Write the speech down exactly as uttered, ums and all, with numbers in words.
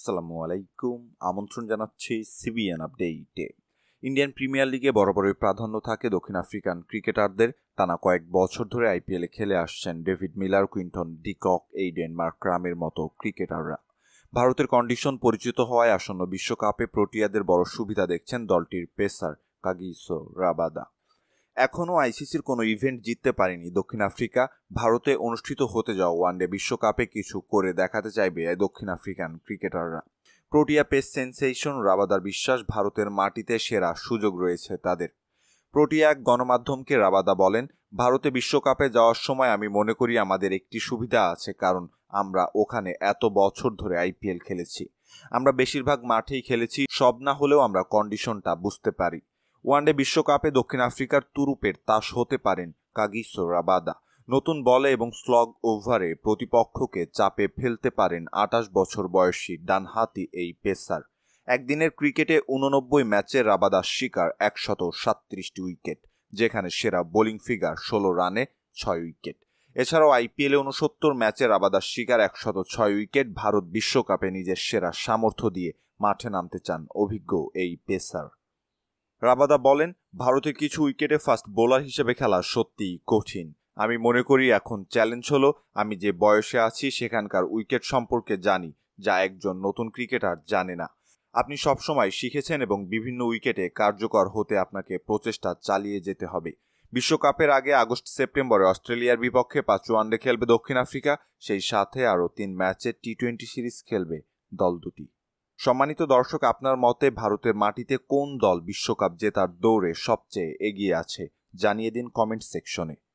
আসসালামু আলাইকুম, আমন্ত্রণ জানাচ্ছি সিবিএন আপডেটে। ইন্ডিয়ান প্রিমিয়ার লিগে বরাবরই প্রাধান্য থাকে দক্ষিণ আফ্রিকান ক্রিকেটারদের। টানা কয়েক বছর ধরে আইপিএলে খেলে আসছেন David Miller, Quinton de Kock, Aiden মার্করামের মতো ক্রিকেটাররা। ভারতের কন্ডিশন পরিচিত হওয়ায় আসন্ন বিশ্বকাপে প্রোটিয়াদের বড় সুবিধা দেখছেন দলটির পেসার কাগিসো রাবাদা। এখনও আইসিসির কোনো ইভেন্ট জিততে পারেনি দক্ষিণ আফ্রিকা। ভারতে অনুষ্ঠিত হতে যাওয়া ওয়ানডে বিশ্বকাপে কিছু করে দেখাতে চাইবে দক্ষিণ আফ্রিকান ক্রিকেটাররা। প্রোটিয়া পেস সেন্সেশন রাবাদার বিশ্বাস, ভারতের মাটিতে সেরা সুযোগ রয়েছে তাদের। প্রোটিয়া এক গণমাধ্যমকে রাবাদা বলেন, ভারতে বিশ্বকাপে যাওয়ার সময় আমি মনে করি আমাদের একটি সুবিধা আছে, কারণ আমরা ওখানে এত বছর ধরে আইপিএল খেলেছি। আমরা বেশিরভাগ মাঠেই খেলেছি, সব না হলেও আমরা কন্ডিশনটা বুঝতে পারি। ওয়ানডে বিশ্বকাপে দক্ষিণ আফ্রিকার তুরুপের তাস হতে পারেন কাগিসো রাবাদা। নতুন বলে এবং স্লগ ওভারে প্রতিপক্ষকে চাপে ফেলতে পারেন আটাশ বছর বয়সী ডানহাতি এই পেসার। একদিনের ক্রিকেটে উননব্বই ম্যাচে রাবাদার শিকার একশত সাতত্রিশটি উইকেট, যেখানে সেরা বোলিং ফিগার ষোলো রানে ছয় উইকেট। এছাড়াও আইপিএলে উনসত্তর ম্যাচে রাবাদার শিকার একশত ছয় উইকেট। ভারত বিশ্বকাপে নিজের সেরা সামর্থ্য দিয়ে মাঠে নামতে চান অভিজ্ঞ এই পেসার। রাবাদা বলেন, ভারতের কিছু উইকেটে ফাস্ট বোলার হিসেবে খেলা সত্যিই কঠিন। আমি মনে করি এখন চ্যালেঞ্জ হলো আমি যে বয়সে আছি সেখানকার উইকেট সম্পর্কে জানি, যা একজন নতুন ক্রিকেটার জানে না। আপনি সবসময় শিখেছেন এবং বিভিন্ন উইকেটে কার্যকর হতে আপনাকে প্রচেষ্টা চালিয়ে যেতে হবে। বিশ্বকাপের আগে আগস্ট সেপ্টেম্বরে অস্ট্রেলিয়ার বিপক্ষে পাঁচ ওয়ানডে খেলবে দক্ষিণ আফ্রিকা, সেই সাথে আরও তিন ম্যাচে টি টোয়েন্টি সিরিজ খেলবে দল দুটি। সম্মানিত দর্শক, আপনার মতে ভারতের মাটিতে কোন দল বিশ্বকাপ জেতার দৌড়ে সবচেয়ে এগিয়ে আছে জানিয়ে দিন কমেন্ট সেকশনে।